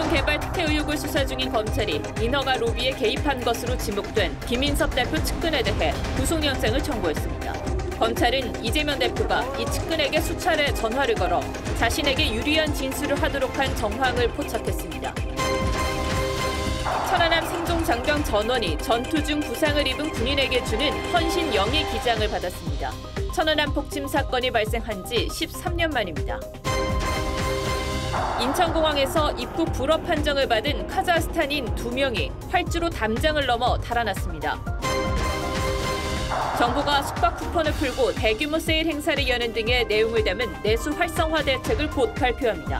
개발 특혜 의혹을 수사 중인 검찰이 인허가 로비에 개입한 것으로 지목된 김인섭 대표 측근에 대해 구속영장을 청구했습니다. 검찰은 이재명 대표가 이 측근에게 수차례 전화를 걸어 자신에게 유리한 진술을 하도록 한 정황을 포착했습니다. 천안함 생존장병 전원이 전투 중 부상을 입은 군인에게 주는 헌신 영예 기장을 받았습니다. 천안함 폭침 사건이 발생한 지 13년 만입니다. 인천공항에서 입국 불업 판정을 받은 카자흐스탄인 2명이 활주로 담장을 넘어 달아났습니다. 정부가 숙박 쿠폰을 풀고 대규모 세일 행사를 여는 등의 내용을 담은 내수 활성화 대책을 곧 발표합니다.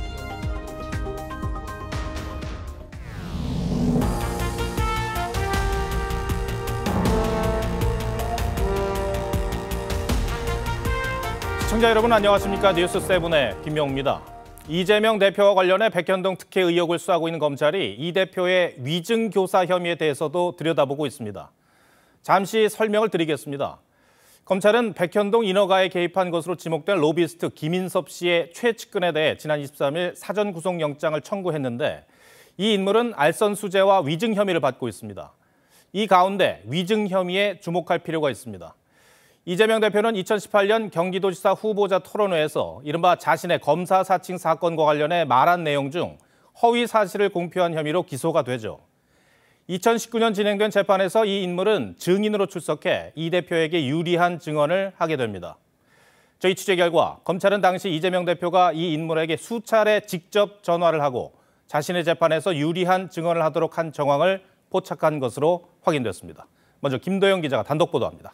시청자 여러분 안녕하십니까? 뉴스7의 김명우입니다. 이재명 대표와 관련해 백현동 특혜 의혹을 수사하고 있는 검찰이 이 대표의 위증교사 혐의에 대해서도 들여다보고 있습니다. 잠시 설명을 드리겠습니다. 검찰은 백현동 인허가에 개입한 것으로 지목된 로비스트 김인섭 씨의 최측근에 대해 지난 23일 사전 구속영장을 청구했는데 이 인물은 알선 수재와 위증 혐의를 받고 있습니다. 이 가운데 위증 혐의에 주목할 필요가 있습니다. 이재명 대표는 2018년 경기도지사 후보자 토론회에서 이른바 자신의 검사 사칭 사건과 관련해 말한 내용 중 허위 사실을 공표한 혐의로 기소가 되죠. 2019년 진행된 재판에서 이 인물은 증인으로 출석해 이 대표에게 유리한 증언을 하게 됩니다. 저희 취재 결과 검찰은 당시 이재명 대표가 이 인물에게 수차례 직접 전화를 하고 자신의 재판에서 유리한 증언을 하도록 한 정황을 포착한 것으로 확인됐습니다. 먼저 김도영 기자가 단독 보도합니다.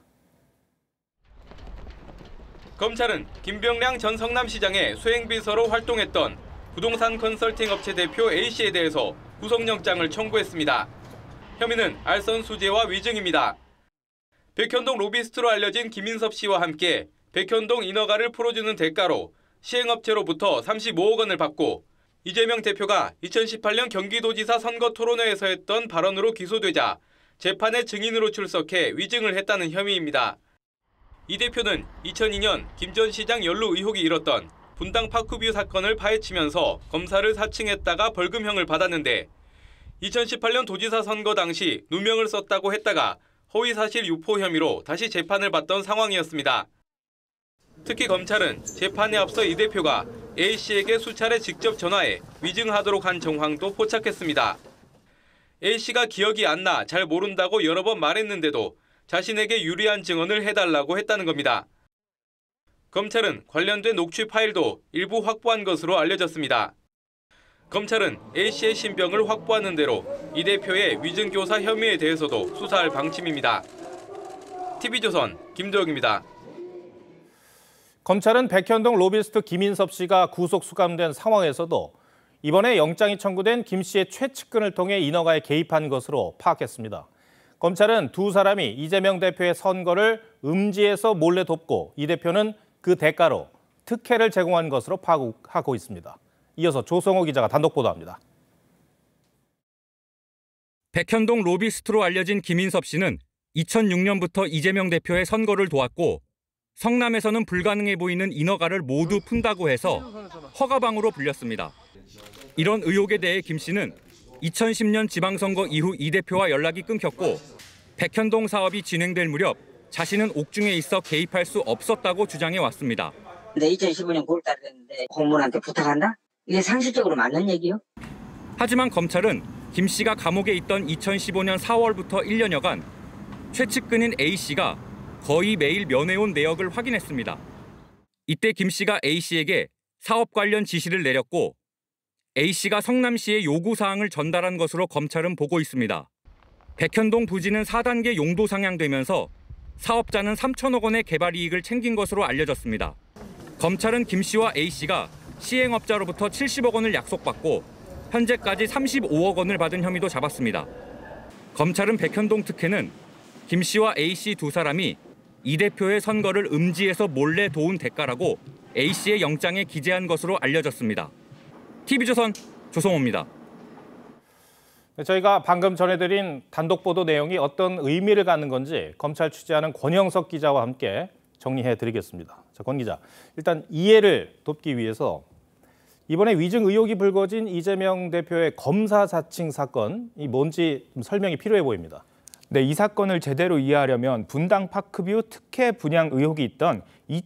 검찰은 김병량 전 성남시장의 수행비서로 활동했던 부동산 컨설팅 업체 대표 A씨에 대해서 구속영장을 청구했습니다. 혐의는 알선 수재와 위증입니다. 백현동 로비스트로 알려진 김인섭 씨와 함께 백현동 인허가를 풀어주는 대가로 시행업체로부터 35억 원을 받고 이재명 대표가 2018년 경기도지사 선거 토론회에서 했던 발언으로 기소되자 재판에 증인으로 출석해 위증을 했다는 혐의입니다. 이 대표는 2002년 김 전 시장 연루 의혹이 일었던 분당 파크뷰 사건을 파헤치면서 검사를 사칭했다가 벌금형을 받았는데 2018년 도지사 선거 당시 누명을 썼다고 했다가 허위사실 유포 혐의로 다시 재판을 받던 상황이었습니다. 특히 검찰은 재판에 앞서 이 대표가 A씨에게 수차례 직접 전화해 위증하도록 한 정황도 포착했습니다. A씨가 기억이 안 나, 잘 모른다고 여러 번 말했는데도 자신에게 유리한 증언을 해달라고 했다는 겁니다. 검찰은 관련된 녹취 파일도 일부 확보한 것으로 알려졌습니다. 검찰은 A씨의 신병을 확보하는 대로 이 대표의 위증교사 혐의에 대해서도 수사할 방침입니다. TV조선 김도영입니다. 검찰은 백현동 로비스트 김인섭 씨가 구속 수감된 상황에서도 이번에 영장이 청구된 김 씨의 최측근을 통해 인허가에 개입한 것으로 파악했습니다. 검찰은 두 사람이 이재명 대표의 선거를 음지에서 몰래 돕고 이 대표는 그 대가로 특혜를 제공한 것으로 파악하고 있습니다. 이어서 조성호 기자가 단독 보도합니다. 백현동 로비스트로 알려진 김인섭 씨는 2006년부터 이재명 대표의 선거를 도왔고 성남에서는 불가능해 보이는 인허가를 모두 푼다고 해서 허가방으로 불렸습니다. 이런 의혹에 대해 김 씨는 2010년 지방선거 이후 이 대표와 연락이 끊겼고 백현동 사업이 진행될 무렵 자신은 옥중에 있어 개입할 수 없었다고 주장해 왔습니다. 근데 2015년 9월달에 됐는데 공무원한테 부탁한다? 이게 상식적으로 맞는 얘기요? 하지만 검찰은 김 씨가 감옥에 있던 2015년 4월부터 1년여간 최측근인 A씨가 거의 매일 면회온 내역을 확인했습니다. 이때 김 씨가 A씨에게 사업 관련 지시를 내렸고 A씨가 성남시의 요구사항을 전달한 것으로 검찰은 보고 있습니다. 백현동 부지는 4단계 용도 상향되면서 사업자는 3천억 원의 개발 이익을 챙긴 것으로 알려졌습니다. 검찰은 김 씨와 A씨가 시행업자로부터 70억 원을 약속받고 현재까지 35억 원을 받은 혐의도 잡았습니다. 검찰은 백현동 특혜는 김 씨와 A씨 두 사람이 이 대표의 선거를 음지에서 몰래 도운 대가라고 A씨의 영장에 기재한 것으로 알려졌습니다. TV조선 조성호입니다. 저희가 방금 전해드린 단독 보도 내용이 어떤 의미를 갖는 건지 검찰 취재하는 권영석 기자와 함께 정리해드리겠습니다. 자, 권 기자, 일단 이해를 돕기 위해서 이번에 위증 의혹이 불거진 이재명 대표의 검사 사칭 사건, 이 뭔지 좀 설명이 필요해 보입니다. 네, 이 사건을 제대로 이해하려면 분당 파크뷰 특혜 분양 의혹이 있던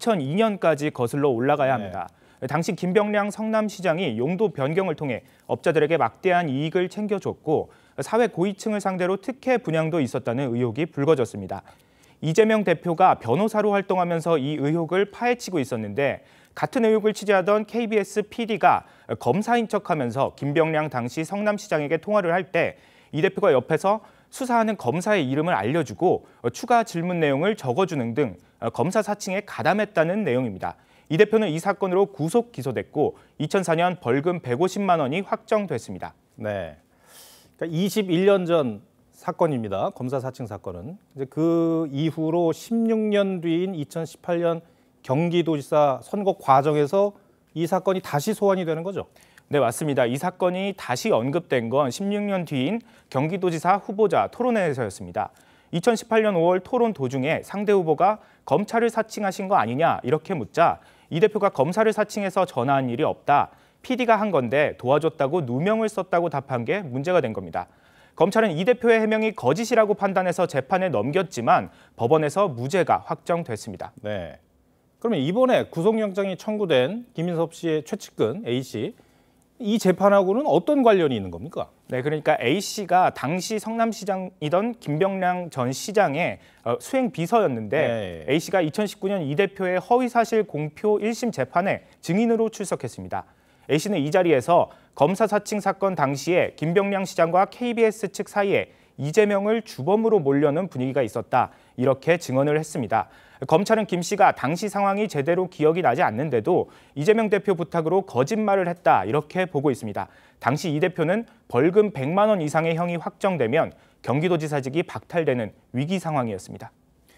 2002년까지 거슬러 올라가야 합니다. 당시 김병량 성남시장이 용도 변경을 통해 업자들에게 막대한 이익을 챙겨줬고 사회 고위층을 상대로 특혜 분양도 있었다는 의혹이 불거졌습니다. 이재명 대표가 변호사로 활동하면서 이 의혹을 파헤치고 있었는데 같은 의혹을 취재하던 KBS PD가 검사인 척하면서 김병량 당시 성남시장에게 통화를 할 때 이 대표가 옆에서 수사하는 검사의 이름을 알려주고 추가 질문 내용을 적어주는 등 검사 사칭에 가담했다는 내용입니다. 이 대표는 이 사건으로 구속 기소됐고 2004년 벌금 150만 원이 확정됐습니다. 네, 그러니까 21년 전 사건입니다. 검사 사칭 사건은. 이제 그 이후로 16년 뒤인 2018년 경기도지사 선거 과정에서 이 사건이 다시 소환이 되는 거죠? 네, 맞습니다. 이 사건이 다시 언급된 건 16년 뒤인 경기도지사 후보자 토론회에서였습니다. 2018년 5월 토론 도중에 상대 후보가 검찰을 사칭하신 거 아니냐 이렇게 묻자 이 대표가 검사를 사칭해서 전화한 일이 없다. PD가 한 건데 도와줬다고 누명을 썼다고 답한 게 문제가 된 겁니다. 검찰은 이 대표의 해명이 거짓이라고 판단해서 재판에 넘겼지만 법원에서 무죄가 확정됐습니다. 네. 그러면 이번에 구속영장이 청구된 김인섭 씨의 최측근 A씨, 이 재판하고는 어떤 관련이 있는 겁니까? 네, 그러니까 A씨가 당시 성남시장이던 김병량 전 시장의 수행 비서였는데 A씨가 2019년 이 대표의 허위사실 공표 1심 재판에 증인으로 출석했습니다. A씨는 이 자리에서 검사 사칭 사건 당시에 김병량 시장과 KBS 측 사이에 이재명을 주범으로 몰려는 분위기가 있었다. 이렇게 증언을 했습니다. 검찰은 김 씨가 당시 상황이 제대로 기억이 나지 않는데도 이재명 대표 부탁으로 거짓말을 했다. 이렇게 보고 있습니다. 당시 이 대표는 벌금 100만 원 이상의 형이 확정되면 경기도지사직이 박탈되는 위기 상황이었습니다.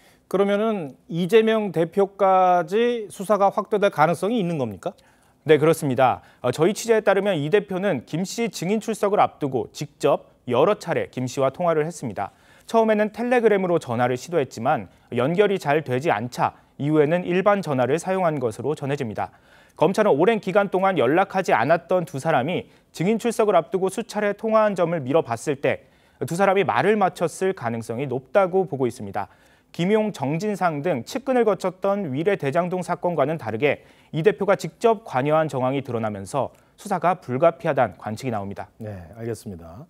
그러면은 이재명 대표까지 수사가 확대될 가능성이 있는 겁니까? 네, 그렇습니다. 저희 취재에 따르면 이 대표는 김 씨 증인 출석을 앞두고 직접 여러 차례 김 씨와 통화를 했습니다. 처음에는 텔레그램으로 전화를 시도했지만 연결이 잘 되지 않자 이후에는 일반 전화를 사용한 것으로 전해집니다. 검찰은 오랜 기간 동안 연락하지 않았던 두 사람이 증인 출석을 앞두고 수차례 통화한 점을 미뤄봤을 때 두 사람이 말을 맞췄을 가능성이 높다고 보고 있습니다. 김용, 정진상 등 측근을 거쳤던 위례 대장동 사건과는 다르게 이 대표가 직접 관여한 정황이 드러나면서 수사가 불가피하다는 관측이 나옵니다. 네, 알겠습니다.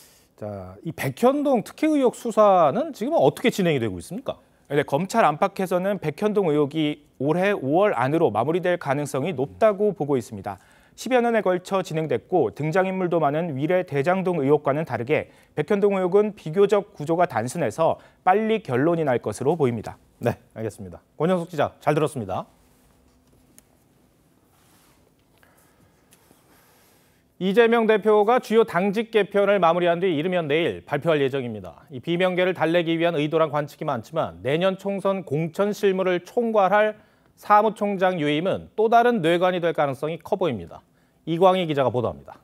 자, 이 백현동 특혜 의혹 수사는 지금 어떻게 진행이 되고 있습니까? 네, 검찰 안팎에서는 백현동 의혹이 올해 5월 안으로 마무리될 가능성이 높다고 보고 있습니다. 10여 년에 걸쳐 진행됐고 등장인물도 많은 위례 대장동 의혹과는 다르게 백현동 의혹은 비교적 구조가 단순해서 빨리 결론이 날 것으로 보입니다. 네, 알겠습니다. 권영숙 기자, 잘 들었습니다. 이재명 대표가 주요 당직 개편을 마무리한 뒤 이르면 내일 발표할 예정입니다. 이 비명계를 달래기 위한 의도란 관측이 많지만 내년 총선 공천 실무를 총괄할 사무총장 유임은 또 다른 뇌관이 될 가능성이 커 보입니다. 이광희 기자가 보도합니다.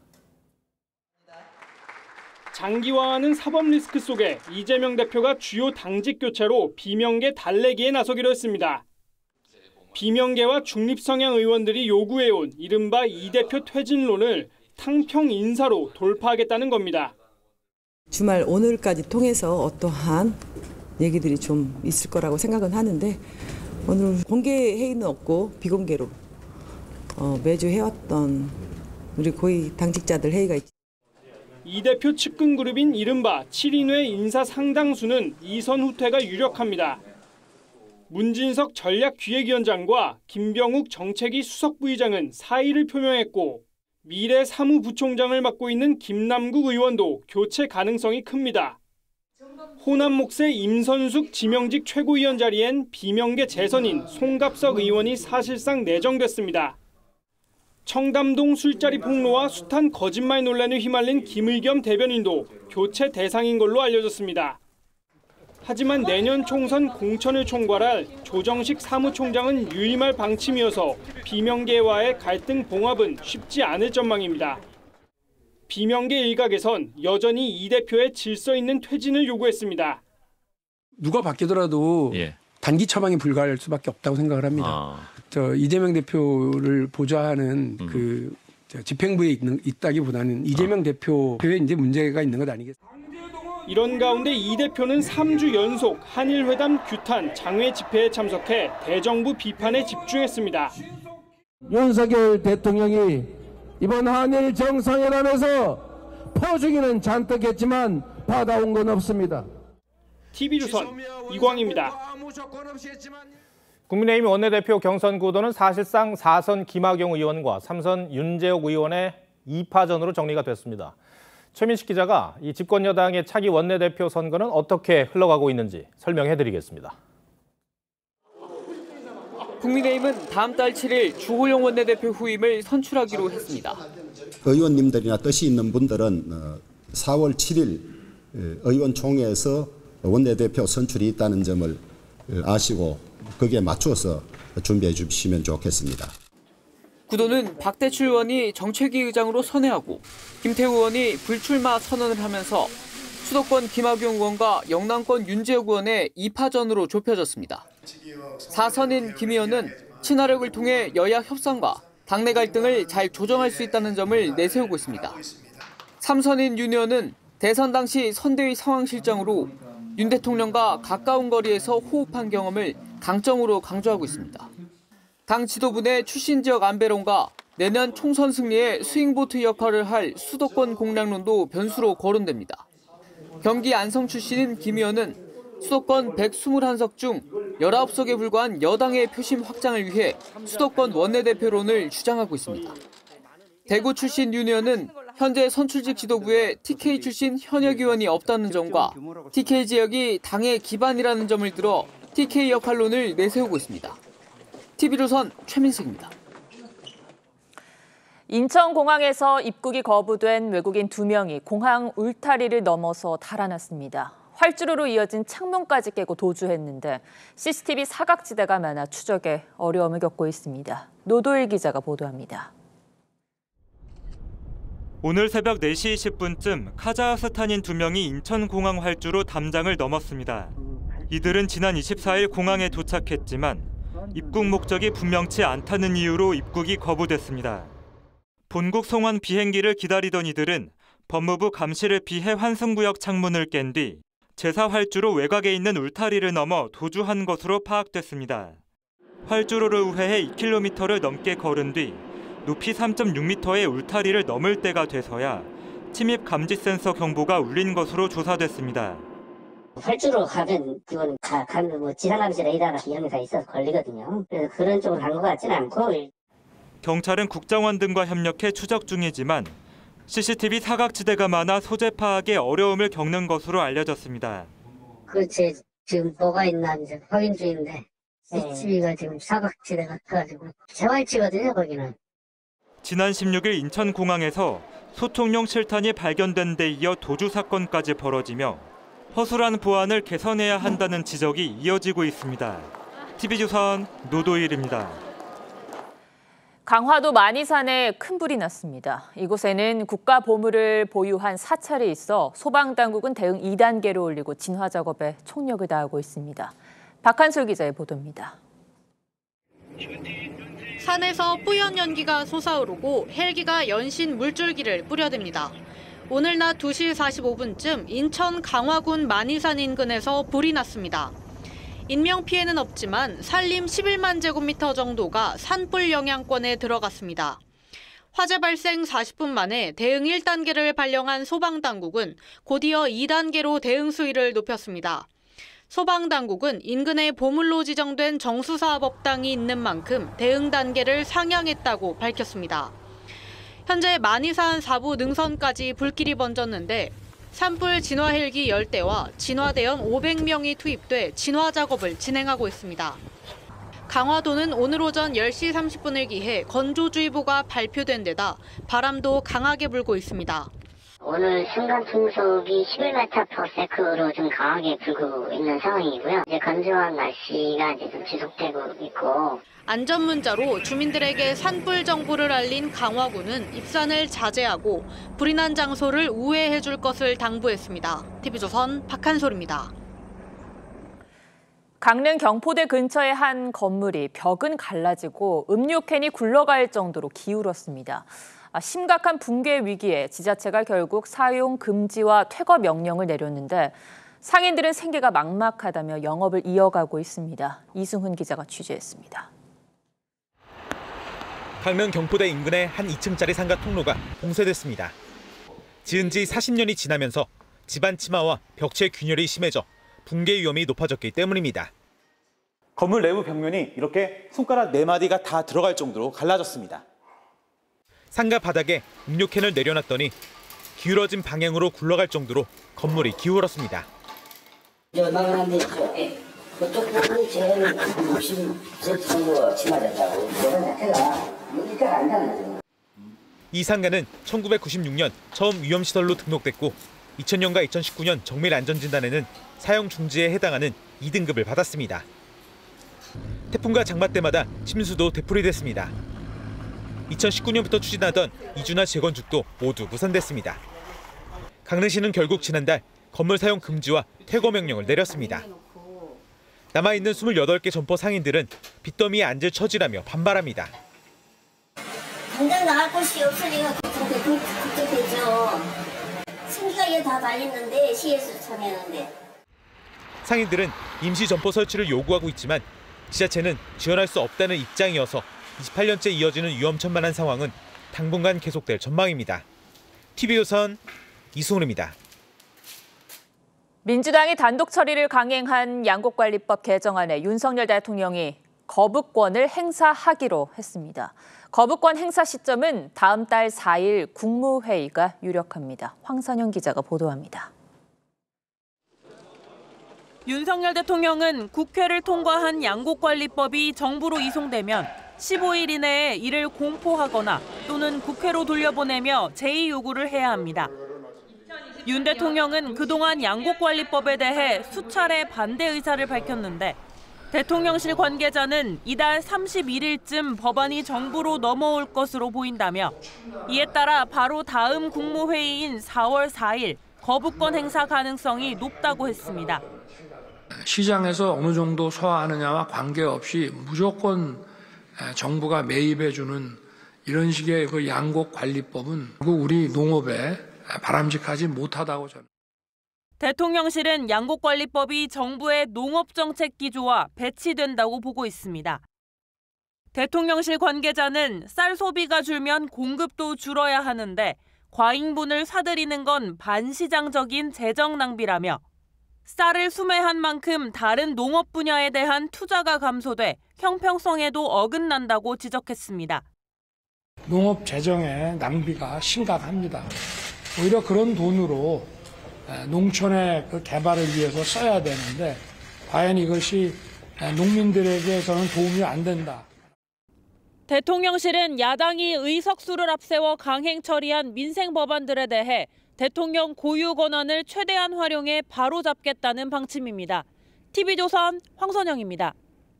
장기화하는 사법 리스크 속에 이재명 대표가 주요 당직 교체로 비명계 달래기에 나서기로 했습니다. 비명계와 중립성향 의원들이 요구해온 이른바 이 대표 퇴진론을 탕평 인사로 돌파하겠다는 겁니다. 주말 오늘까지 통해서 어떠한 얘기들이 좀 있을 거라고 생각은 하는데 오늘 공개 회의는 없고 비공개로 매주 해왔던 우리 고위 당직자들 회의가 있죠. 이 대표 측근 그룹인 이른바 7인회 인사 상당수는 이선 후퇴가 유력합니다. 문진석 전략기획위원장과 김병욱 정책위 수석부의장은 사의를 표명했고 미래 사무부총장을 맡고 있는 김남국 의원도 교체 가능성이 큽니다. 호남 몫의 임선숙 지명직 최고위원 자리엔 비명계 재선인 송갑석 의원이 사실상 내정됐습니다. 청담동 술자리 폭로와 숱한 거짓말 논란에 휘말린 김의겸 대변인도 교체 대상인 걸로 알려졌습니다. 하지만 내년 총선 공천을 총괄할 조정식 사무총장은 유임할 방침이어서 비명계와의 갈등 봉합은 쉽지 않을 전망입니다. 비명계 일각에선 여전히 이 대표의 질서 있는 퇴진을 요구했습니다. 누가 바뀌더라도 단기 처방이 불가할 수밖에 없다고 생각을 합니다. 이재명 대표를 보좌하는 그 집행부에 있다기보다는 이재명 대표의 이제 문제가 있는 것 아니겠습니까? 이런 가운데 이 대표는 3주 연속 한일회담 규탄 장외 집회에 참석해 대정부 비판에 집중했습니다. 윤석열 대통령이 이번 한일 정상회담에서 포주기는 잔뜩 했지만 받아온 건 없습니다. TV조선 이광입니다. 국민의힘 원내대표 경선 구도는 사실상 4선 김학용 의원과 3선 윤재옥 의원의 2파전으로 정리가 됐습니다. 최민식 기자가 이 집권 여당의 차기 원내대표 선거는 어떻게 흘러가고 있는지 설명해드리겠습니다. 국민의힘은 다음 달 7일 주호영 원내대표 후임을 선출하기로 했습니다. 의원님들이나 뜻이 있는 분들은 4월 7일 의원총회에서 원내대표 선출이 있다는 점을 아시고 거기에 맞춰서 준비해 주시면 좋겠습니다. 구도는 박대출 의원이 정책위 의장으로 선회하고 김태우 의원이 불출마 선언을 하면서 수도권 김학용 의원과 영남권 윤재욱 의원의 2파전으로 좁혀졌습니다. 4선인 김 의원은 친화력을 통해 여야 협상과 당내 갈등을 잘 조정할 수 있다는 점을 내세우고 있습니다. 3선인 윤 의원은 대선 당시 선대위 상황실장으로 윤 대통령과 가까운 거리에서 호흡한 경험을 강점으로 강조하고 있습니다. 당 지도부 내 출신 지역 안배론과 내년 총선 승리에 스윙보트 역할을 할 수도권 공략론도 변수로 거론됩니다. 경기 안성 출신인 김 의원은 수도권 121석 중 19석에 불과한 여당의 표심 확장을 위해 수도권 원내대표론을 주장하고 있습니다. 대구 출신 윤 의원은 현재 선출직 지도부에 TK 출신 현역 의원이 없다는 점과 TK 지역이 당의 기반이라는 점을 들어 TK 역할론을 내세우고 있습니다. TV조선 최민식입니다. 인천공항에서 입국이 거부된 외국인 2명이 공항 울타리를 넘어서 달아났습니다. 활주로로 이어진 창문까지 깨고 도주했는데 CCTV 사각지대가 많아 추적에 어려움을 겪고 있습니다. 노도일 기자가 보도합니다. 오늘 새벽 4시 20분쯤 카자흐스탄인 2명이 인천공항 활주로 담장을 넘었습니다. 이들은 지난 24일 공항에 도착했지만 입국 목적이 분명치 않다는 이유로 입국이 거부됐습니다. 본국 송환 비행기를 기다리던 이들은 법무부 감시를 피해 환승구역 창문을 깬 뒤 제사 활주로 외곽에 있는 울타리를 넘어 도주한 것으로 파악됐습니다. 활주로를 우회해 2km를 넘게 걸은 뒤 높이 3.6m의 울타리를 넘을 때가 돼서야 침입 감지 센서 경보가 울린 것으로 조사됐습니다. 활주로 가면 그건 가면 뭐 지상감시 레이더나 이런 게 다 있어서 걸리거든요. 그래서 그런 쪽으로 간 것 같지는 않고. 경찰은 국정원 등과 협력해 추적 중이지만 CCTV 사각지대가 많아 소재 파악에 어려움을 겪는 것으로 알려졌습니다. 그렇지. 지금 뭐가 있나 이제 확인 중인데 CCTV가 지금 사각지대 같아가지고 재활치거든요 거기는. 지난 16일 인천공항에서 소통용 실탄이 발견된 데 이어 도주 사건까지 벌어지며 허술한 보안을 개선해야 한다는 지적이 이어지고 있습니다. TV조선 노도일입니다. 강화도 만이산에 큰 불이 났습니다. 이곳에는 국가 보물을 보유한 사찰이 있어 소방당국은 대응 2단계로 올리고 진화 작업에 총력을 다하고 있습니다. 박한솔 기자의 보도입니다. 산에서 뿌연 연기가 솟아오르고 헬기가 연신 물줄기를 뿌려댑니다. 오늘 낮 2시 45분쯤 인천 강화군 만이산 인근에서 불이 났습니다. 인명피해는 없지만 산림 11만 제곱미터 정도가 산불 영향권에 들어갔습니다. 화재 발생 40분 만에 대응 1단계를 발령한 소방당국은 곧이어 2단계로 대응 수위를 높였습니다. 소방당국은 인근에 보물로 지정된 정수사업업당이 있는 만큼 대응 단계를 상향했다고 밝혔습니다. 현재 만이산 4부 능선까지 불길이 번졌는데 산불 진화 헬기 10대와 진화대원 500명이 투입돼 진화 작업을 진행하고 있습니다. 강화도는 오늘 오전 10시 30분을 기해 건조주의보가 발표된 데다 바람도 강하게 불고 있습니다. 오늘 순간 풍속이 11m/s로 좀 강하게 불고 있는 상황이고요. 이제 건조한 날씨가 이제 좀 지속되고 있고. 안전 문자로 주민들에게 산불 정보를 알린 강화군은 입산을 자제하고 불이 난 장소를 우회해 줄 것을 당부했습니다. TV조선 박한솔입니다. 강릉 경포대 근처의 한 건물이 벽은 갈라지고 음료캔이 굴러갈 정도로 기울었습니다. 심각한 붕괴 위기에 지자체가 결국 사용 금지와 퇴거 명령을 내렸는데 상인들은 생계가 막막하다며 영업을 이어가고 있습니다. 이승훈 기자가 취재했습니다. 강릉 경포대 인근의 한 2층짜리 상가 통로가 봉쇄됐습니다. 지은 지 40년이 지나면서 집안 치마와 벽체 균열이 심해져 붕괴 위험이 높아졌기 때문입니다. 건물 내부 벽면이 이렇게 손가락 4마디가 다 들어갈 정도로 갈라졌습니다. 상가 바닥에 음료캔을 내려놨더니 기울어진 방향으로 굴러갈 정도로 건물이 기울었습니다. 나가는데 그쪽 부분이 제일 60cm 정도 심하졌다고. 이런 자체가 여기까지 안 닿는. 이 상가는 1996년 처음 위험시설로 등록됐고 2000년과 2019년 정밀안전진단에는 사용 중지에 해당하는 2등급을 받았습니다. 태풍과 장마 때마다 침수도 되풀이됐습니다. 2019년부터 추진하던 이주나 재건축도 모두 무산됐습니다. 강릉시는 결국 지난달 건물 사용 금지와 퇴거 명령을 내렸습니다. 남아있는 28개 점포 상인들은 빚더미에 앉을 처지라며 반발합니다. 당장 나갈 곳이 없으니까 걱정되죠. 생기가 다 달렸는데 시에서 참여하는데. 상인들은 임시 점포 설치를 요구하고 있지만 지자체는 지원할 수 없다는 입장이어서 28년째 이어지는 위험천만한 상황은 당분간 계속될 전망입니다. TV조선 이승훈입니다. 민주당이 단독 처리를 강행한 양곡관리법 개정안에 윤석열 대통령이 거부권을 행사하기로 했습니다. 거부권 행사 시점은 다음 달 4일 국무회의가 유력합니다. 황선영 기자가 보도합니다. 윤석열 대통령은 국회를 통과한 양곡관리법이 정부로 이송되면 15일 이내에 이를 공포하거나 또는 국회로 돌려보내며 제의 요구를 해야 합니다. 윤 대통령은 그동안 양곡관리법에 대해 수차례 반대 의사를 밝혔는데 대통령실 관계자는 이달 31일쯤 법안이 정부로 넘어올 것으로 보인다며 이에 따라 바로 다음 국무회의인 4월 4일 거부권 행사 가능성이 높다고 했습니다. 시장에서 어느 정도 소화하느냐와 관계없이 무조건 정부가 매입해주는 이런 식의 그 양곡관리법은 결국 우리 농업에 바람직하지 못하다고 저는. 대통령실은 양곡관리법이 정부의 농업정책 기조와 배치된다고 보고 있습니다. 대통령실 관계자는 쌀 소비가 줄면 공급도 줄어야 하는데 과잉분을 사들이는 건 반시장적인 재정 낭비라며 쌀을 수매한 만큼 다른 농업 분야에 대한 투자가 감소돼 형평성에도 어긋난다고 지적했습니다. 농업 재정의 낭비가 심각합니다. 오히려 그런 돈으로 농촌의 그 개발을 위해서 써야 되는데 과연 이것이 농민들에게서는 도움이 안 된다. 대통령실은 야당이 의석수를 앞세워 강행 처리한 민생 법안들에 대해 대통령 고유 권한을 최대한 활용해 바로잡겠다는 방침입니다. TV조선 황선영입니다.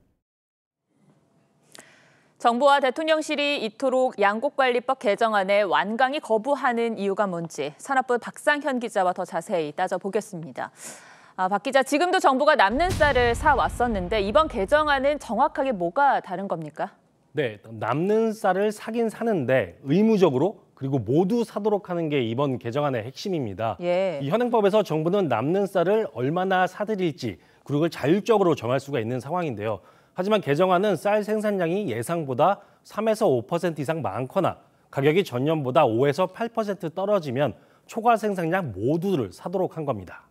정부와 대통령실이 이토록 양곡관리법 개정안에 완강히 거부하는 이유가 뭔지 산업부 박상현 기자와 더 자세히 따져보겠습니다. 박 기자, 지금도 정부가 남는 쌀을 사왔었는데 이번 개정안은 정확하게 뭐가 다른 겁니까? 네, 남는 쌀을 사긴 사는데 의무적으로 그리고 모두 사도록 하는 게 이번 개정안의 핵심입니다. 예. 이 현행법에서 정부는 남는 쌀을 얼마나 사들일지 그걸 자율적으로 정할 수가 있는 상황인데요. 하지만 개정안은 쌀 생산량이 예상보다 3에서 5% 이상 많거나 가격이 전년보다 5에서 8% 떨어지면 초과 생산량 모두를 사도록 한 겁니다.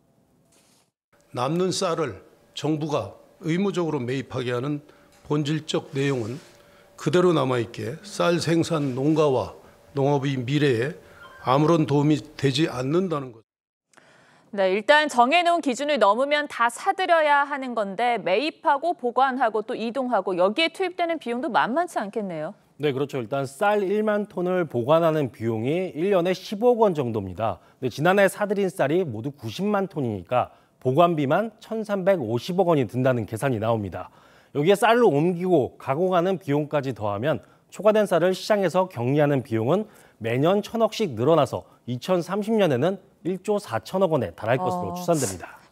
남는 쌀을 정부가 의무적으로 매입하게 하는 본질적 내용은 그대로 남아있게 쌀 생산 농가와 농업의 미래에 아무런 도움이 되지 않는다는 것. 네, 일단 정해놓은 기준을 넘으면 다 사들여야 하는 건데 매입하고 보관하고 또 이동하고 여기에 투입되는 비용도 만만치 않겠네요. 네, 그렇죠. 일단 쌀 1만 톤을 보관하는 비용이 1년에 10억 원 정도입니다. 근데 지난해 사들인 쌀이 모두 90만 톤이니까 보관비만 1,350억 원이 든다는 계산이 나옵니다. 여기에 쌀을 옮기고 가공하는 비용까지 더하면 초과된 쌀을 시장에서 격리하는 비용은 매년 1,000억씩 늘어나서 2030년에는 1조 4천억 원에 달할 것으로 추산됩니다.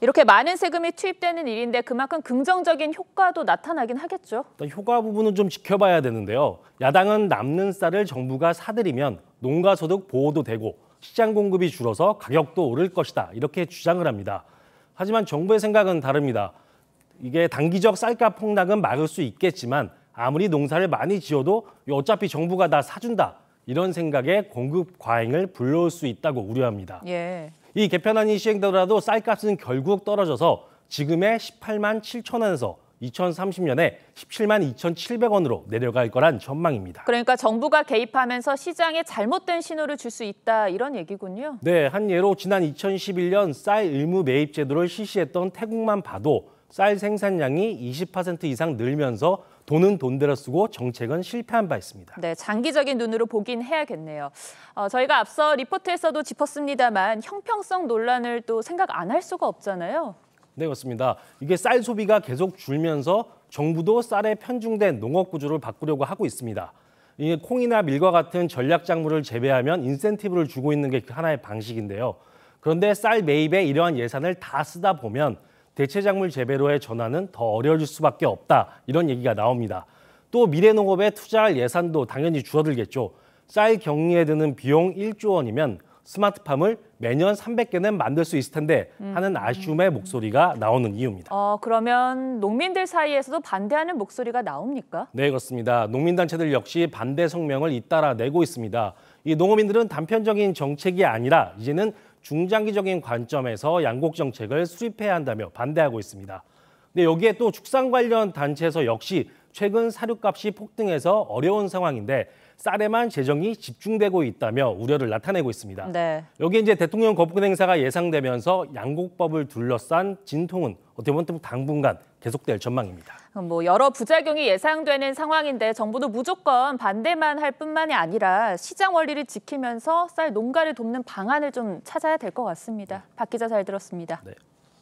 이렇게 많은 세금이 투입되는 일인데 그만큼 긍정적인 효과도 나타나긴 하겠죠. 효과 부분은 좀 지켜봐야 되는데요. 야당은 남는 쌀을 정부가 사들이면 농가소득 보호도 되고 시장 공급이 줄어서 가격도 오를 것이다. 이렇게 주장을 합니다. 하지만 정부의 생각은 다릅니다. 이게 단기적 쌀값 폭락은 막을 수 있겠지만 아무리 농사를 많이 지어도 어차피 정부가 다 사준다. 이런 생각에 공급 과잉을 불러올 수 있다고 우려합니다. 예. 이 개편안이 시행되더라도 쌀값은 결국 떨어져서 지금의 18만 7천 원에서 2030년에 17만 2,700원으로 내려갈 거란 전망입니다. 그러니까 정부가 개입하면서 시장에 잘못된 신호를 줄 수 있다 이런 얘기군요. 네, 한 예로 지난 2011년 쌀 의무 매입 제도를 실시했던 태국만 봐도 쌀 생산량이 20% 이상 늘면서 돈은 돈대로 쓰고 정책은 실패한 바 있습니다. 네, 장기적인 눈으로 보긴 해야겠네요. 저희가 앞서 리포트에서도 짚었습니다만 형평성 논란을 또 생각 안 할 수가 없잖아요. 네, 그렇습니다. 이게 쌀 소비가 계속 줄면서 정부도 쌀에 편중된 농업 구조를 바꾸려고 하고 있습니다. 이게 콩이나 밀과 같은 전략 작물을 재배하면 인센티브를 주고 있는 게 하나의 방식인데요. 그런데 쌀 매입에 이러한 예산을 다 쓰다 보면 대체 작물 재배로의 전환은 더 어려워질 수밖에 없다. 이런 얘기가 나옵니다. 또 미래농업에 투자할 예산도 당연히 줄어들겠죠. 쌀 격리에 드는 비용 1조 원이면 스마트팜을 매년 300개는 만들 수 있을 텐데 하는 아쉬움의 목소리가 나오는 이유입니다. 그러면 농민들 사이에서도 반대하는 목소리가 나옵니까? 네, 그렇습니다. 농민단체들 역시 반대 성명을 잇따라 내고 있습니다. 이 농어민들은 단편적인 정책이 아니라 이제는 중장기적인 관점에서 양곡 정책을 수립해야 한다며 반대하고 있습니다. 근데 여기에 또 축산 관련 단체에서 역시 최근 사료값이 폭등해서 어려운 상황인데 쌀에만 재정이 집중되고 있다며 우려를 나타내고 있습니다. 네. 여기에 이제 대통령 거부권 행사가 예상되면서 양곡법을 둘러싼 진통은 어떻게 보면 당분간 계속될 전망입니다. 여러 부작용이 예상되는 상황인데 정부도 무조건 반대만 할 뿐만이 아니라 시장 원리를 지키면서 쌀 농가를 돕는 방안을 좀 찾아야 될 것 같습니다. 박 기자 잘 들었습니다. 네.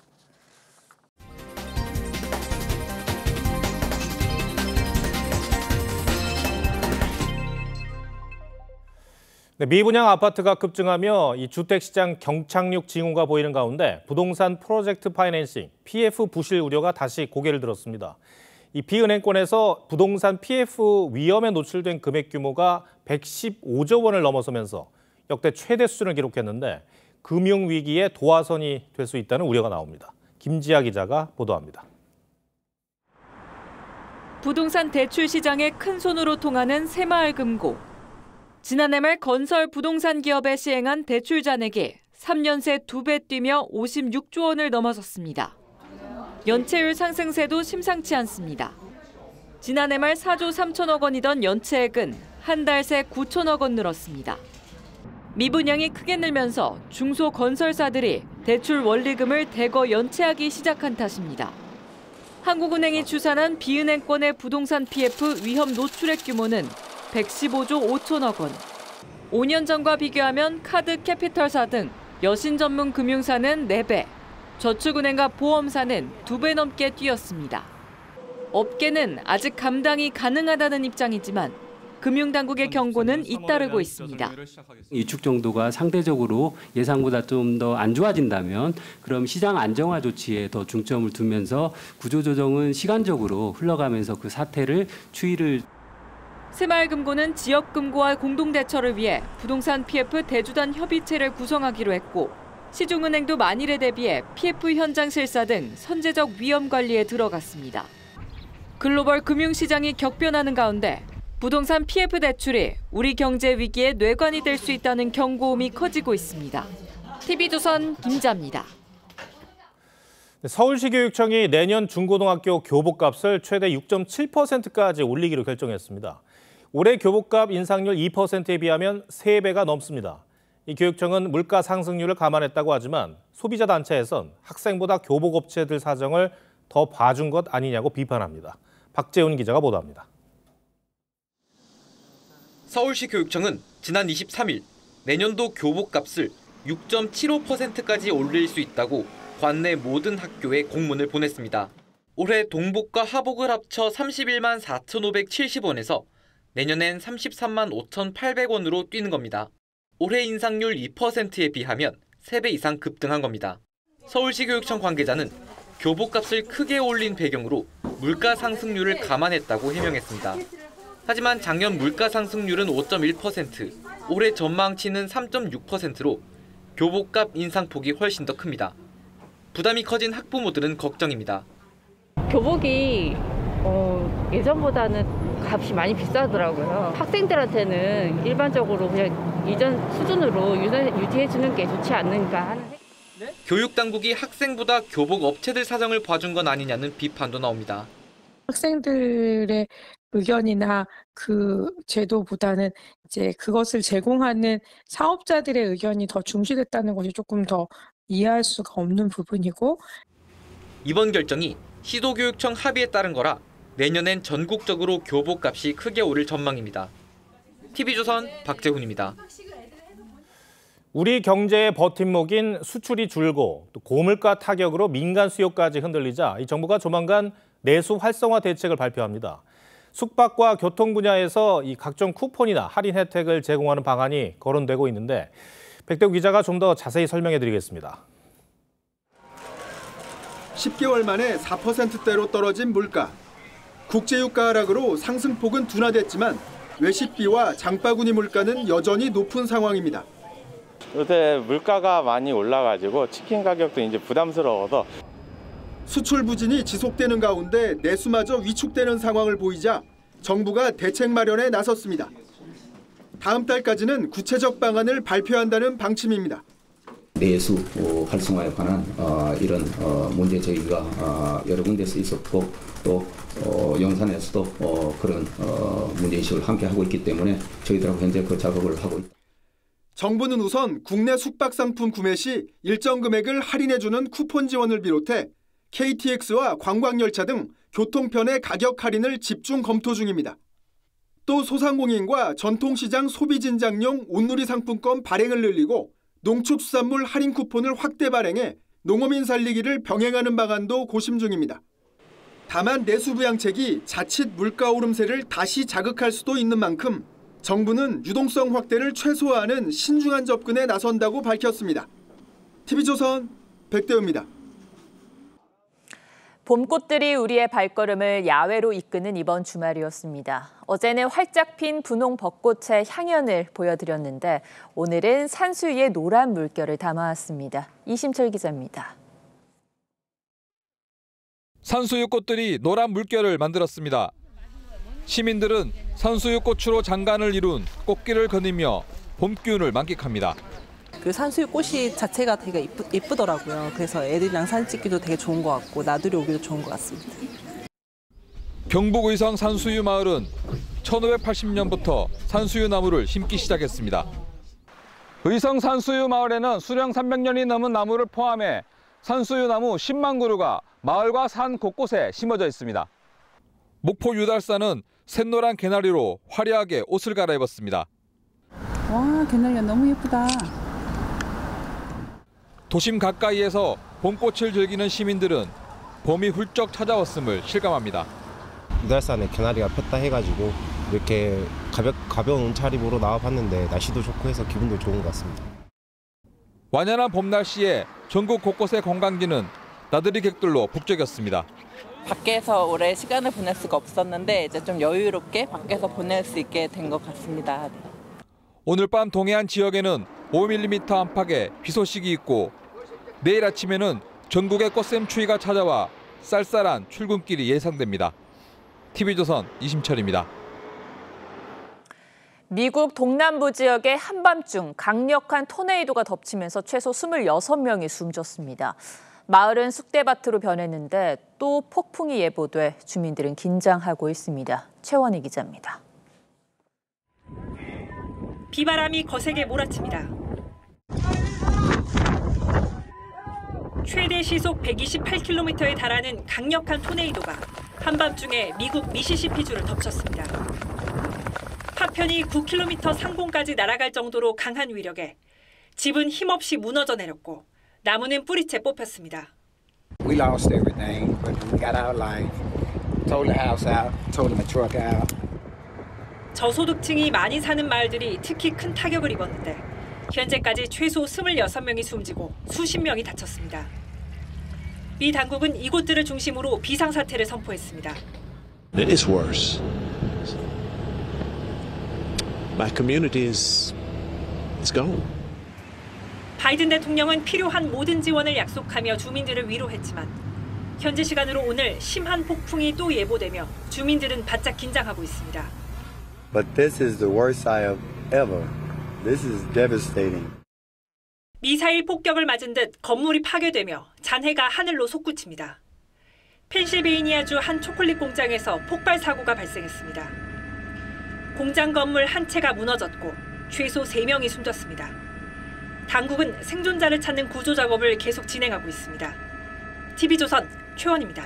미분양 아파트가 급증하며 이 주택시장 경착륙 징후가 보이는 가운데 부동산 프로젝트 파이낸싱, PF 부실 우려가 다시 고개를 들었습니다. 이 비은행권에서 부동산 PF 위험에 노출된 금액 규모가 115조 원을 넘어서면서 역대 최대 수준을 기록했는데 금융위기의 도화선이 될 수 있다는 우려가 나옵니다. 김지아 기자가 보도합니다. 부동산 대출 시장에 큰 손으로 통하는 새마을금고. 지난해 말 건설 부동산 기업에 시행한 대출 잔액이 3년 새 2배 뛰며 56조 원을 넘어섰습니다. 연체율 상승세도 심상치 않습니다. 지난해 말 4조 3천억 원이던 연체액은 한 달 새 9천억 원 늘었습니다. 미분양이 크게 늘면서 중소건설사들이 대출 원리금을 대거 연체하기 시작한 탓입니다. 한국은행이 추산한 비은행권의 부동산 PF 위험 노출액 규모는 115조 5천억 원. 5년 전과 비교하면 카드 캐피털사 등 여신 전문 금융사는 4배, 저축은행과 보험사는 2배 넘게 뛰었습니다. 업계는 아직 감당이 가능하다는 입장이지만 금융당국의 경고는 잇따르고 있습니다. 유축 정도가 상대적으로 예상보다 좀 더 안 좋아진다면 그럼 시장 안정화 조치에 더 중점을 두면서 구조조정은 시간적으로 흘러가면서 그 사태를 추이를 새마을금고는 지역금고와 공동대처를 위해 부동산 PF 대주단 협의체를 구성하기로 했고 시중은행도 만일에 대비해 PF 현장 실사 등 선제적 위험 관리에 들어갔습니다. 글로벌 금융시장이 격변하는 가운데 부동산 PF 대출이 우리 경제 위기의 뇌관이 될 수 있다는 경고음이 커지고 있습니다. TV조선 김자입니다. 서울시 교육청이 내년 중고등학교 교복값을 최대 6.7%까지 올리기로 결정했습니다. 올해 교복값 인상률 2%에 비하면 3배가 넘습니다. 이 교육청은 물가 상승률을 감안했다고 하지만 소비자 단체에선 학생보다 교복업체들 사정을 더 봐준 것 아니냐고 비판합니다. 박재훈 기자가 보도합니다. 서울시 교육청은 지난 23일 내년도 교복값을 6.75%까지 올릴 수 있다고 관내 모든 학교에 공문을 보냈습니다. 올해 동복과 하복을 합쳐 31만 4,570원에서 내년엔 33만 5,800원으로 뛰는 겁니다. 올해 인상률 2%에 비하면 3배 이상 급등한 겁니다. 서울시교육청 관계자는 교복값을 크게 올린 배경으로 물가 상승률을 감안했다고 해명했습니다. 하지만 작년 물가 상승률은 5.1%, 올해 전망치는 3.6%로 교복값 인상폭이 훨씬 더 큽니다. 부담이 커진 학부모들은 걱정입니다. 교복이 예전보다는 값이 많이 비싸더라고요. 학생들한테는 일반적으로 그냥 이전 수준으로 유지해주는 게 좋지 않는가 하는. 교육당국이 학생보다 교복 업체들 사정을 봐준 건 아니냐는 비판도 나옵니다. 학생들의 의견이나 그 제도보다는 이제 그것을 제공하는 사업자들의 의견이 더 중시됐다는 것이 조금 더 이해할 수가 없는 부분이고, 이번 결정이 시도교육청 합의에 따른 거라 내년엔 전국적으로 교복값이 크게 오를 전망입니다. TV조선 박재훈입니다. 우리 경제의 버팀목인 수출이 줄고 또 고물가 타격으로 민간 수요까지 흔들리자 이 정부가 조만간 내수 활성화 대책을 발표합니다. 숙박과 교통 분야에서 이 각종 쿠폰이나 할인 혜택을 제공하는 방안이 거론되고 있는데 백대우 기자가 좀 더 자세히 설명해드리겠습니다. 10개월 만에 4%대로 떨어진 물가. 국제유가 하락으로 상승폭은 둔화됐지만 외식비와 장바구니 물가는 여전히 높은 상황입니다. 요새 물가가 많이 올라가지고 치킨 가격도 이제 부담스러워서 수출 부진이 지속되는 가운데 내수마저 위축되는 상황을 보이자 정부가 대책 마련에 나섰습니다. 다음 달까지는 구체적 방안을 발표한다는 방침입니다. 내수 활성화에 관한 이런 문제 제기가 여러 군데서 있었고 또 용산에서도 그런 문제인식을 함께 하고 있기 때문에 저희들하고 현재 그 작업을 하고 있습니다. 정부는 우선 국내 숙박 상품 구매 시 일정 금액을 할인해주는 쿠폰 지원을 비롯해 KTX와 관광열차 등 교통편의 가격 할인을 집중 검토 중입니다. 또 소상공인과 전통시장 소비진장용 온누리 상품권 발행을 늘리고 농축수산물 할인 쿠폰을 확대 발행해 농어민 살리기를 병행하는 방안도 고심 중입니다. 다만 내수부양책이 자칫 물가 오름세를 다시 자극할 수도 있는 만큼 정부는 유동성 확대를 최소화하는 신중한 접근에 나선다고 밝혔습니다. TV조선 백대우입니다. 봄꽃들이 우리의 발걸음을 야외로 이끄는 이번 주말이었습니다. 어제는 활짝 핀 분홍 벚꽃의 향연을 보여드렸는데 오늘은 산수 위의 노란 물결을 담아왔습니다. 이심철 기자입니다. 산수유 꽃들이 노란 물결을 만들었습니다. 시민들은 산수유 꽃으로 장관을 이룬 꽃길을 거니며 봄 기운을 만끽합니다. 그 산수유 꽃이 자체가 되게 예쁘더라고요. 그래서 애들이랑 사진 찍기도 되게 좋은 것 같고 나들이 오기도 좋은 것 같습니다. 경북 의성 산수유 마을은 1580년부터 산수유 나무를 심기 시작했습니다. 의성 산수유 마을에는 수령 300년이 넘은 나무를 포함해 산수유 나무 10만 그루가 마을과 산 곳곳에 심어져 있습니다. 목포 유달산은 샛노란 개나리로 화려하게 옷을 갈아입었습니다. 와, 개나리가 너무 예쁘다. 도심 가까이에서 봄꽃을 즐기는 시민들은 봄이 훌쩍 찾아왔음을 실감합니다. 유달산에 개나리가 폈다 해가지고 이렇게 가벼운 옷차림으로 나와봤는데 날씨도 좋고 해서 기분도 좋은 것 같습니다. 완연한 봄 날씨에 전국 곳곳의 관광지는 나들이 객들로 북적였습니다. 밖에서 오래 시간을 보낼 수가 없었는데 이제 좀 여유롭게 밖에서 보낼 수 있게 된 것 같습니다. 오늘 밤 동해안 지역에는 5mm 안팎의 비 소식이 있고 내일 아침에는 전국의 꽃샘추위가 찾아와 쌀쌀한 출근길이 예상됩니다. TV조선 이심철입니다. 미국 동남부 지역의 한밤중 강력한 토네이도가 덮치면서 최소 26명이 숨졌습니다. 마을은 쑥대밭으로 변했는데 또 폭풍이 예보돼 주민들은 긴장하고 있습니다. 최원희 기자입니다. 비바람이 거세게 몰아칩니다. 최대 시속 128km에 달하는 강력한 토네이도가 한밤중에 미국 미시시피주를 덮쳤습니다. 파편이 9km 상공까지 날아갈 정도로 강한 위력에 집은 힘없이 무너져 내렸고 나무는 뿌리채 뽑혔습니다. We lost everything, but we got our life. Towed the house out, towed my truck out. 저소득층이 많이 사는 마을들이 특히 큰 타격을 입었는데 현재까지 최소 26명이 숨지고 수십 명이 다쳤습니다. 미 당국은 이곳들을 중심으로 비상사태를 선포했습니다. It is worse. My community is gone. 바이든 대통령은 필요한 모든 지원을 약속하며 주민들을 위로했지만 현지 시간으로 오늘 심한 폭풍이 또 예보되며 주민들은 바짝 긴장하고 있습니다. But this is the worst I have ever. This is devastating. 미사일 폭격을 맞은 듯 건물이 파괴되며 잔해가 하늘로 솟구칩니다. 펜실베이니아주 한 초콜릿 공장에서 폭발 사고가 발생했습니다. 공장 건물 한 채가 무너졌고 최소 3명이 숨졌습니다. 당국은 생존자를 찾는 구조 작업을 계속 진행하고 있습니다. TV조선 최원입니다.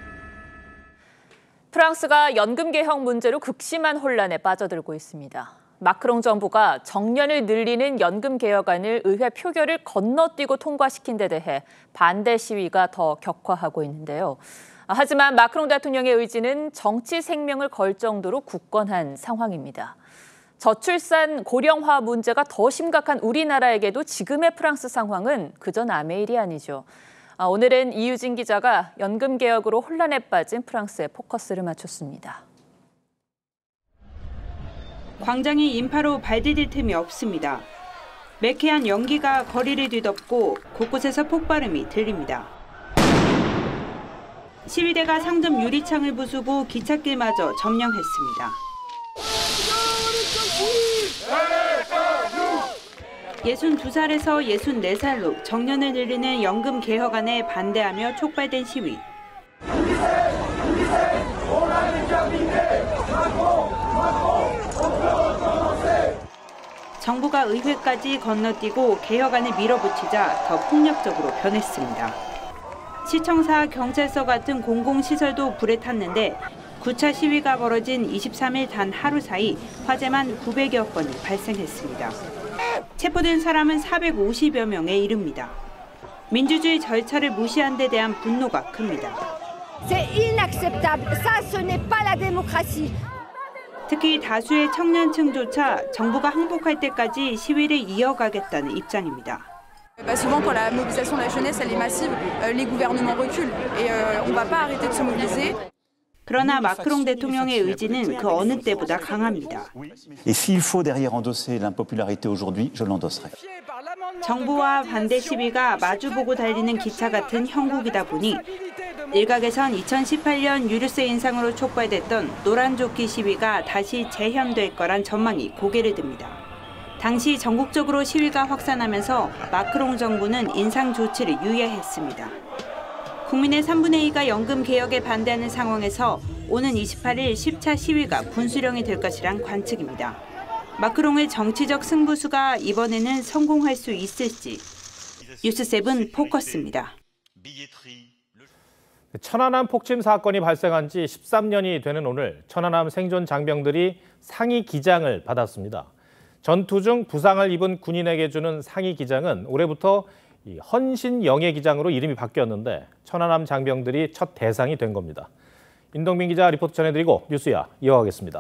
프랑스가 연금 개혁 문제로 극심한 혼란에 빠져들고 있습니다. 마크롱 정부가 정년을 늘리는 연금 개혁안을 의회 표결을 건너뛰고 통과시킨 데 대해 반대 시위가 더 격화하고 있는데요. 하지만 마크롱 대통령의 의지는 정치 생명을 걸 정도로 굳건한 상황입니다. 저출산 고령화 문제가 더 심각한 우리나라에게도 지금의 프랑스 상황은 그저 남의 일이 아니죠. 오늘은 이유진 기자가 연금 개혁으로 혼란에 빠진 프랑스에 포커스를 맞췄습니다. 광장이 인파로 발디딜 틈이 없습니다. 매캐한 연기가 거리를 뒤덮고 곳곳에서 폭발음이 들립니다. 시위대가 상점 유리창을 부수고 기찻길마저 점령했습니다. 62살에서 64살로 정년을 늘리는 연금 개혁안에 반대하며 촉발된 시위. 정부가 의회까지 건너뛰고 개혁안을 밀어붙이자 더 폭력적으로 변했습니다. 시청사, 경찰서 같은 공공시설도 불에 탔는데 9차 시위가 벌어진 23일 단 하루 사이 화재만 900여 건이 발생했습니다. 체포된 사람은 450여 명에 이릅니다. 민주주의 절차를 무시한 데 대한 분노가 큽니다. C'est inacceptable. Ça, ce n'est pas la démocratie. 특히 다수의 청년층조차 정부가 항복할 때까지 시위를 이어가겠다는 입장입니다. Souvent, quand la mobilisation de la jeunesse elle est massive, les gouvernements reculent et on va pas arrêter de se mobiliser. 그러나 마크롱 대통령의 의지는 그 어느 때보다 강합니다. Et s'il faut derrière endosser l'impopularité aujourd'hui, je l'endosserai. 정부와 반대 시위가 마주보고 달리는 기차 같은 형국이다 보니 일각에선 2018년 유류세 인상으로 촉발됐던 노란조끼 시위가 다시 재현될 거란 전망이 고개를 듭니다. 당시 전국적으로 시위가 확산하면서 마크롱 정부는 인상 조치를 유예했습니다. 국민의 3분의 2가 연금 개혁에 반대하는 상황에서 오는 28일 10차 시위가 분수령이 될 것이란 관측입니다. 마크롱의 정치적 승부수가 이번에는 성공할 수 있을지. 뉴스7 포커스입니다. 천안함 폭침 사건이 발생한 지 13년이 되는 오늘 천안함 생존 장병들이 상위 기장을 받았습니다. 전투 중 부상을 입은 군인에게 주는 상위 기장은 올해부터 헌신 영예 기장으로 이름이 바뀌었는데 천안함 장병들이 첫 대상이 된 겁니다. 임동민 기자 리포트 전해드리고 뉴스야 이어가겠습니다.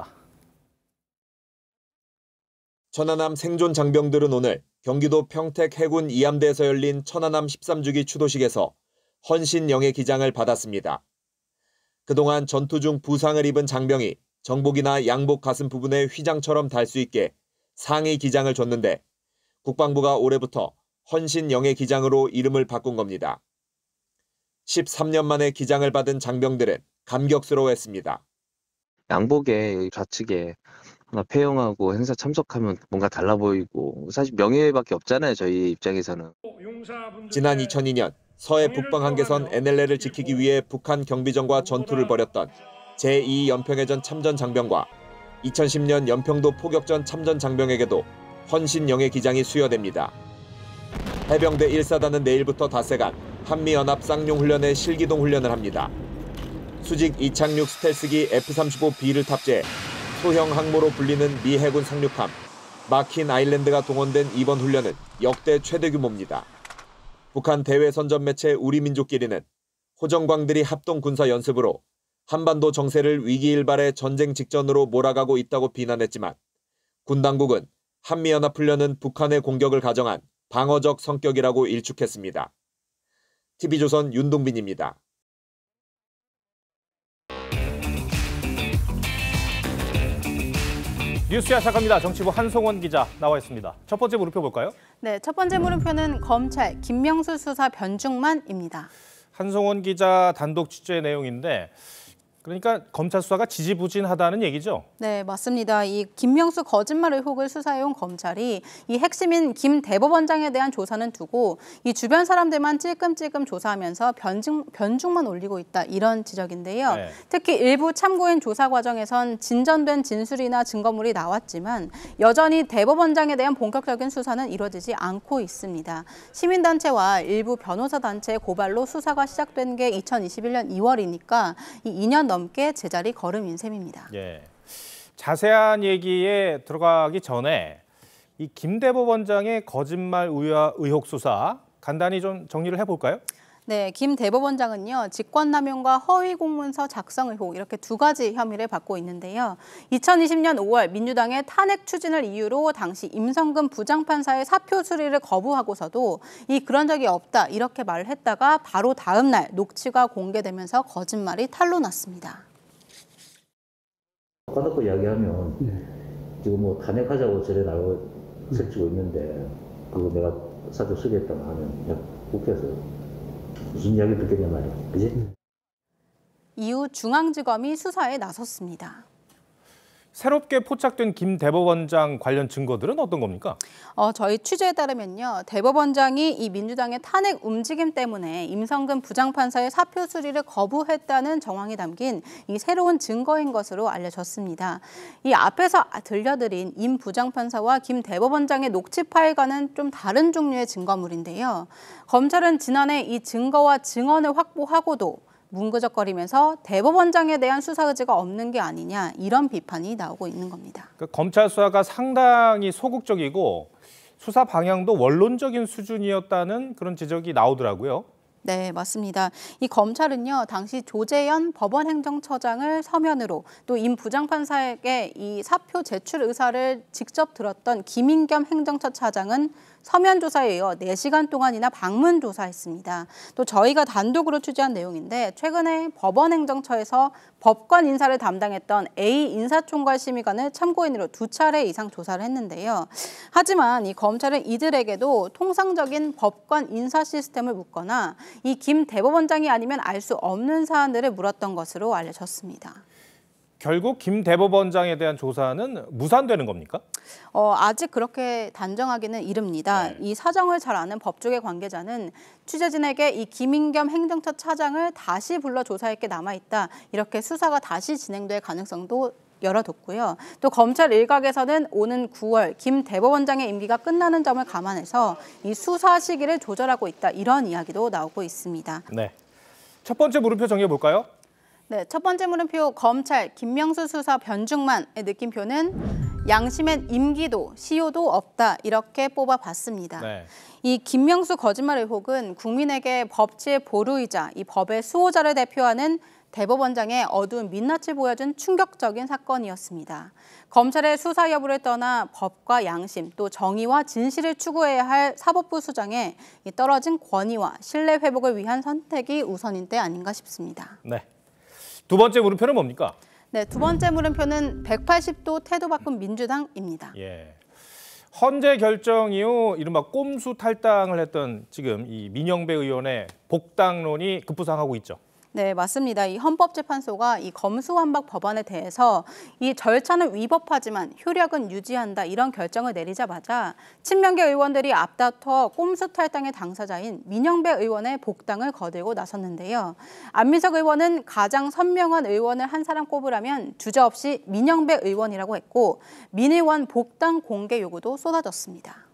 천안함 생존 장병들은 오늘 경기도 평택 해군 이함대에서 열린 천안함 13주기 추도식에서 헌신 영예 기장을 받았습니다. 그동안 전투 중 부상을 입은 장병이 정복이나 양복 가슴 부분에 휘장처럼 달 수 있게 상위 기장을 줬는데 국방부가 올해부터 헌신 영예 기장으로 이름을 바꾼 겁니다. 13년 만에 기장을 받은 장병들은 감격스러워했습니다. 양복에 좌측에 하나 폐영하고 행사 참석하면 뭔가 달라 보이고 사실 명예밖에 없잖아요, 저희 입장에서는. 지난 2002년 서해 북방 한계선 NLL을 지키기 위해 북한 경비정과 전투를 벌였던 제2연평해전 참전 장병과 2010년 연평도 포격전 참전 장병에게도 헌신 영예 기장이 수여됩니다. 해병대 1사단은 내일부터 닷새간 한미연합 쌍용훈련의 실기동 훈련을 합니다. 수직 이착륙 스텔스기 F-35B를 탑재해 소형 항모로 불리는 미 해군 상륙함 마킨 아일랜드가 동원된 이번 훈련은 역대 최대 규모입니다. 북한 대외 선전 매체 우리민족끼리는 호정광들이 합동 군사 연습으로 한반도 정세를 위기일발의 전쟁 직전으로 몰아가고 있다고 비난했지만 군 당국은 한미연합 훈련은 북한의 공격을 가정한 방어적 성격이라고 일축했습니다. TV조선 윤동빈입니다. 뉴스야 시작합니다. 정치부 한송원 기자 나와 있습니다. 첫 번째 물음표 볼까요? 네, 첫 번째 물음표는 검찰 김명수 수사 변죽만입니다. 한송원 기자 단독 취재 내용인데 그러니까 검찰 수사가 지지부진하다는 얘기죠? 네, 맞습니다. 이 김명수 거짓말 의혹을 수사해온 검찰이 이 핵심인 김 대법원장에 대한 조사는 두고 이 주변 사람들만 찔끔찔끔 조사하면서 변죽만 올리고 있다 이런 지적인데요. 네. 특히 일부 참고인 조사 과정에선 진전된 진술이나 증거물이 나왔지만 여전히 대법원장에 대한 본격적인 수사는 이루어지지 않고 있습니다. 시민단체와 일부 변호사 단체의 고발로 수사가 시작된 게 2021년 2월이니까 이 2년 넘게 제자리 걸음인 셈입니다. 예. 자세한 얘기에 들어가기 전에 이 김 대법원장의 거짓말 의혹 수사 간단히 좀 정리를 해볼까요? 네, 김 대법원장은요, 직권남용과 허위 공문서 작성 의혹 이렇게 두 가지 혐의를 받고 있는데요. 2020년 5월 민주당의 탄핵 추진을 이유로 당시 임성근 부장판사의 사표 수리를 거부하고서도 그런 적이 없다 이렇게 말을 했다가 바로 다음 날 녹취가 공개되면서 거짓말이 탄로 났습니다. 까놓고 이야기하면 지금 뭐 탄핵하자고 저래 나오고 설치고 있는데 그거 내가 사표 수리했다고 하면 국회에서 무슨 이야기 듣겠냐 말이야, 그지? 이후 중앙지검이 수사에 나섰습니다. 새롭게 포착된 김 대법원장 관련 증거들은 어떤 겁니까? 저희 취재에 따르면요. 대법원장이 이 민주당의 탄핵 움직임 때문에 임성근 부장판사의 사표 수리를 거부했다는 정황이 담긴 이 새로운 증거인 것으로 알려졌습니다. 이 앞에서 들려드린 임 부장판사와 김 대법원장의 녹취 파일과는 좀 다른 종류의 증거물인데요. 검찰은 지난해 이 증거와 증언을 확보하고도 뭉그적거리면서 대법원장에 대한 수사 의지가 없는 게 아니냐 이런 비판이 나오고 있는 겁니다. 그러니까 검찰 수사가 상당히 소극적이고 수사 방향도 원론적인 수준이었다는 그런 지적이 나오더라고요. 네, 맞습니다. 이 검찰은요, 당시 조재현 법원행정처장을 서면으로 또 임 부장판사에게 이 사표 제출 의사를 직접 들었던 김인겸 행정처 차장은 서면 조사에 이어 4시간 동안이나 방문 조사했습니다. 또 저희가 단독으로 취재한 내용인데 최근에 법원행정처에서 법관 인사를 담당했던 A 인사총괄 심의관을 참고인으로 2차례 이상 조사를 했는데요. 하지만 이 검찰은 이들에게도 통상적인 법관 인사 시스템을 묻거나 이 김 대법원장이 아니면 알 수 없는 사안들을 물었던 것으로 알려졌습니다. 결국 김 대법원장에 대한 조사는 무산되는 겁니까? 아직 그렇게 단정하기는 이릅니다. 이 사정을 잘 아는 법조계 관계자는 취재진에게 이 김인겸 행정처 차장을 다시 불러 조사할 게 남아있다. 이렇게 수사가 다시 진행될 가능성도 열어뒀고요. 또 검찰 일각에서는 오는 9월 김 대법원장의 임기가 끝나는 점을 감안해서 이 수사 시기를 조절하고 있다. 이런 이야기도 나오고 있습니다. 네, 첫 번째 물음표 정리해 볼까요? 네, 첫 번째 물음표 검찰 김명수 수사 변죽만의 느낌표는 양심엔 임기도 시효도 없다 이렇게 뽑아봤습니다. 네. 이 김명수 거짓말 의혹은 국민에게 법치의 보루이자 이 법의 수호자를 대표하는 대법원장의 어두운 민낯을 보여준 충격적인 사건이었습니다. 검찰의 수사 여부를 떠나 법과 양심 또 정의와 진실을 추구해야 할 사법부 수장의 떨어진 권위와 신뢰 회복을 위한 선택이 우선인 때 아닌가 싶습니다. 네. 두 번째 물음표는 뭡니까? 네, 두 번째 물음표는 180도 태도 바꾼 민주당입니다. 예. 헌재 결정 이후 이른바 꼼수 탈당을 했던 지금 이 민영배 의원의 복당론이 급부상하고 있죠. 네, 맞습니다. 이 헌법재판소가 이 검수완박 법안에 대해서 이 절차는 위법하지만 효력은 유지한다 이런 결정을 내리자마자 친명계 의원들이 앞다퉈 꼼수 탈당의 당사자인 민영배 의원의 복당을 거들고 나섰는데요. 안민석 의원은 가장 선명한 의원을 한 사람 꼽으라면 주저없이 민영배 의원이라고 했고 민 의원 복당 공개 요구도 쏟아졌습니다.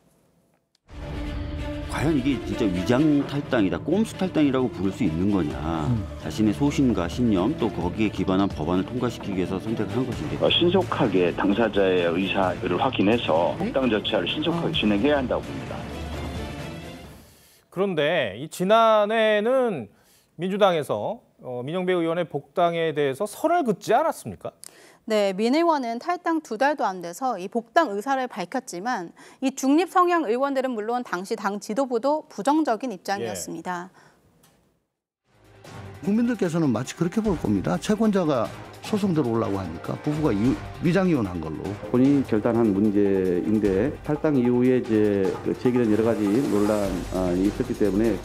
과연 이게 진짜 위장 탈당이다, 꼼수 탈당이라고 부를 수 있는 거냐. 자신의 소신과 신념 또 거기에 기반한 법안을 통과시키기 위해서 선택을 한 것인데 신속하게 당사자의 의사를 확인해서 복당 절차를 신속하게 진행해야 한다고 봅니다. 그런데 이 지난해는 민주당에서 민영배 의원의 복당에 대해서 선을 긋지 않았습니까? 네, 민 의원은 탈당 2달도 안 돼서 이 복당 의사를 밝혔지만 이 중립 성향 의원들은 물론 당시 당 지도부도 부정적인 입장이었습니다. 국민들께서는 마치 그렇게 볼 겁니다. 채권자가 소송 들어오려고 하니까 부부가 위장이혼한 걸로. 본인이 결단한 문제인데 탈당 이후에 이제 제기된 여러 가지 논란이 있었기 때문에.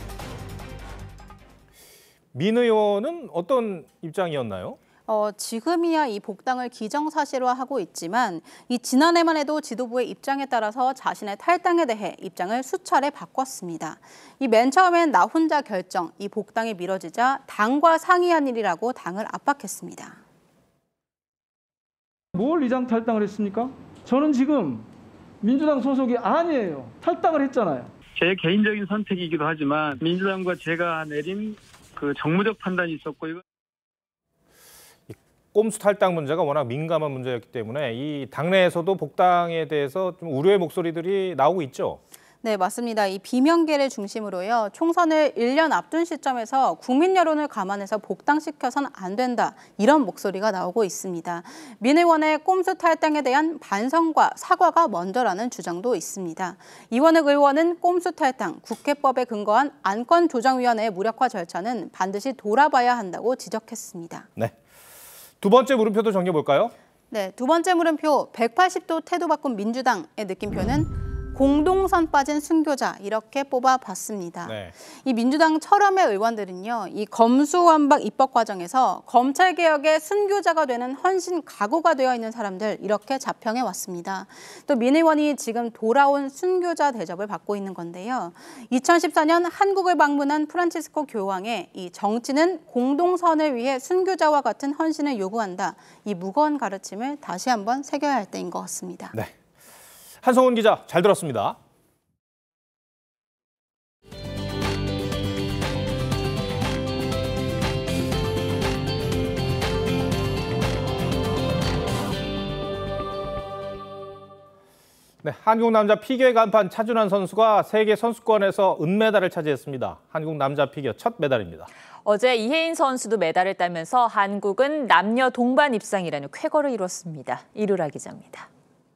민 의원은 어떤 입장이었나요? 지금이야 이 복당을 기정사실화하고 있지만 이 지난해만 해도 지도부의 입장에 따라서 자신의 탈당에 대해 입장을 수차례 바꿨습니다. 이 맨 처음엔 나 혼자 결정, 이 복당이 미뤄지자 당과 상의한 일이라고 당을 압박했습니다. 뭘 위장 탈당을 했습니까? 저는 지금 민주당 소속이 아니에요. 탈당을 했잖아요. 제 개인적인 선택이기도 하지만 민주당과 제가 내린 그 정무적 판단이 있었고 이거. 꼼수 탈당 문제가 워낙 민감한 문제였기 때문에 이 당내에서도 복당에 대해서 좀 우려의 목소리들이 나오고 있죠. 네, 맞습니다. 이 비명계를 중심으로요. 총선을 1년 앞둔 시점에서 국민 여론을 감안해서 복당시켜서는 안 된다. 이런 목소리가 나오고 있습니다. 민 의원의 꼼수 탈당에 대한 반성과 사과가 먼저라는 주장도 있습니다. 이원흑 의원은 꼼수 탈당, 국회법에 근거한 안건조정위원회의 무력화 절차는 반드시 돌아봐야 한다고 지적했습니다. 네. 두 번째 물음표도 정리해볼까요? 네, 두 번째 물음표 180도 태도 바꾼 민주당의 느낌표는 공동선 빠진 순교자 이렇게 뽑아봤습니다. 네. 이 민주당 철험의 의원들은요, 이 검수완박 입법 과정에서 검찰개혁의 순교자가 되는 헌신 각오가 되어 있는 사람들 이렇게 자평해 왔습니다. 또 민 의원이 지금 돌아온 순교자 대접을 받고 있는 건데요. 2014년 한국을 방문한 프란치스코 교황의 이 정치는 공동선을 위해 순교자와 같은 헌신을 요구한다. 이 무거운 가르침을 다시 한번 새겨야 할 때인 것 같습니다. 네. 한성훈 기자, 잘 들었습니다. 네, 한국 남자 피겨 간판 차준환 선수가 세계 선수권에서 은메달을 차지했습니다. 한국 남자 피겨 첫 메달입니다. 어제 이혜인 선수도 메달을 따면서 한국은 남녀 동반 입상이라는 쾌거를 이뤘습니다. 이루라 기자입니다.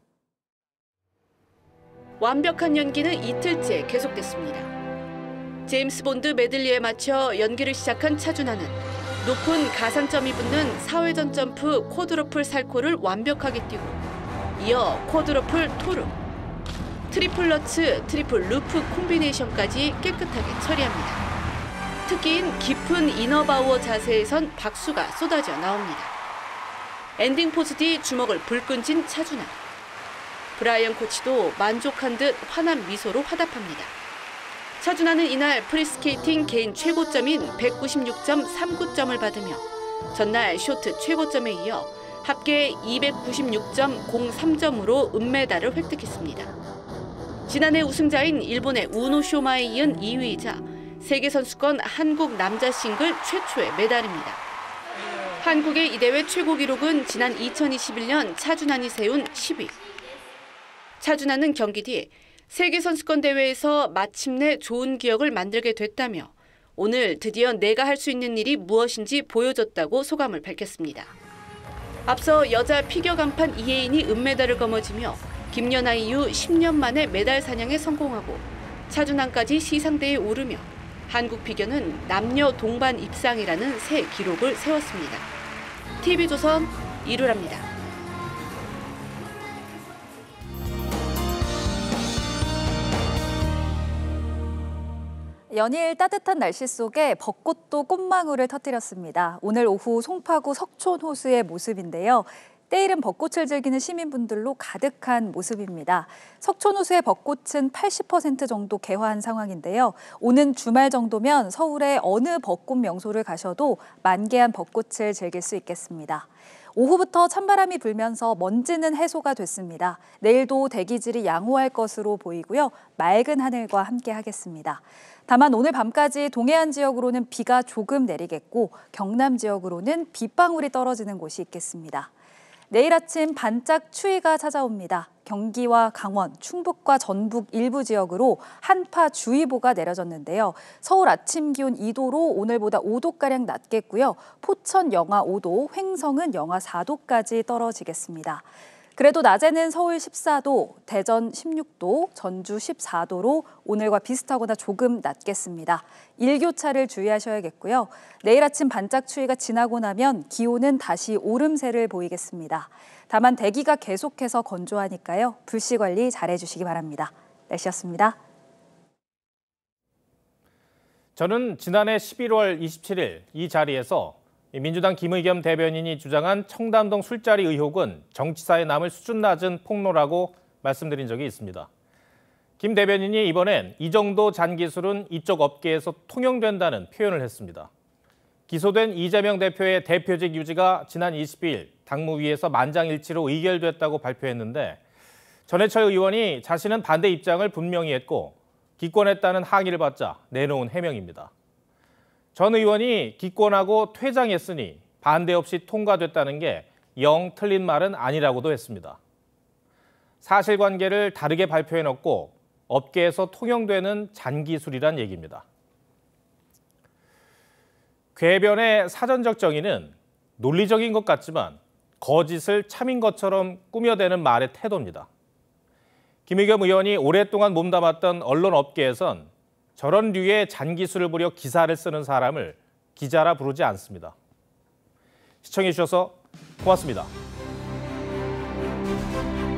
완벽한 연기는 이틀째 계속됐습니다. 제임스 본드 메들리에 맞춰 연기를 시작한 차준환은 높은 가산점이 붙는 4회전 점프 쿼드러플 살코를 완벽하게 뛰고 이어 쿼드러플 토르, 트리플 러츠, 트리플 루프 콤비네이션까지 깨끗하게 처리합니다. 특기인 깊은 이너바우어 자세에선 박수가 쏟아져 나옵니다. 엔딩 포즈 뒤 주먹을 불끈 쥔 차준환. 브라이언 코치도 만족한 듯 환한 미소로 화답합니다. 차준환은 이날 프리스케이팅 개인 최고점인 196.39점을 받으며 전날 쇼트 최고점에 이어 합계 296.03점으로 은메달을 획득했습니다. 지난해 우승자인 일본의 우노 쇼마에 이은 2위이자 세계선수권 한국 남자 싱글 최초의 메달입니다. 한국의 이 대회 최고 기록은 지난 2021년 차준환이 세운 10위. 차준환은 경기 뒤 세계선수권 대회에서 마침내 좋은 기억을 만들게 됐다며 오늘 드디어 내가 할 수 있는 일이 무엇인지 보여줬다고 소감을 밝혔습니다. 앞서 여자 피겨 간판 이혜인이 은메달을 거머쥐며 김연아 이후 10년 만에 메달 사냥에 성공하고 차준환까지 시상대에 오르며 한국 피겨는 남녀 동반 입상이라는 새 기록을 세웠습니다. TV조선 이루라입니다. 연일 따뜻한 날씨 속에 벚꽃도 꽃망울을 터뜨렸습니다. 오늘 오후 송파구 석촌호수의 모습인데요. 때이른 벚꽃을 즐기는 시민분들로 가득한 모습입니다. 석촌호수의 벚꽃은 80% 정도 개화한 상황인데요. 오는 주말 정도면 서울의 어느 벚꽃 명소를 가셔도 만개한 벚꽃을 즐길 수 있겠습니다. 오후부터 찬바람이 불면서 먼지는 해소가 됐습니다. 내일도 대기질이 양호할 것으로 보이고요. 맑은 하늘과 함께 하겠습니다. 다만 오늘 밤까지 동해안 지역으로는 비가 조금 내리겠고 경남 지역으로는 빗방울이 떨어지는 곳이 있겠습니다. 내일 아침 반짝 추위가 찾아옵니다. 경기와 강원, 충북과 전북 일부 지역으로 한파주의보가 내려졌는데요. 서울 아침 기온 2도로 오늘보다 5도가량 낮겠고요. 포천 영하 5도, 횡성은 영하 4도까지 떨어지겠습니다. 그래도 낮에는 서울 14도, 대전 16도, 전주 14도로 오늘과 비슷하거나 조금 낮겠습니다. 일교차를 주의하셔야겠고요. 내일 아침 반짝 추위가 지나고 나면 기온은 다시 오름세를 보이겠습니다. 다만 대기가 계속해서 건조하니까요. 불씨 관리 잘해주시기 바랍니다. 날씨였습니다. 저는 지난해 11월 27일 이 자리에서 민주당 김의겸 대변인이 주장한 청담동 술자리 의혹은 정치사에 남을 수준 낮은 폭로라고 말씀드린 적이 있습니다. 김 대변인이 이번엔 이 정도 잔기술은 이쪽 업계에서 통용된다는 표현을 했습니다. 기소된 이재명 대표의 대표직 유지가 지난 22일 당무위에서 만장일치로 의결됐다고 발표했는데 전해철 의원이 자신은 반대 입장을 분명히 했고 기권했다는 항의를 받자 내놓은 해명입니다. 전 의원이 기권하고 퇴장했으니 반대 없이 통과됐다는 게 영 틀린 말은 아니라고도 했습니다. 사실관계를 다르게 발표해놓고 업계에서 통용되는 잔기술이란 얘기입니다. 궤변의 사전적 정의는 논리적인 것 같지만 거짓을 참인 것처럼 꾸며대는 말의 태도입니다. 김의겸 의원이 오랫동안 몸담았던 언론 업계에선 저런 류의 잔기술을 부려 기사를 쓰는 사람을 기자라 부르지 않습니다. 시청해 주셔서 고맙습니다.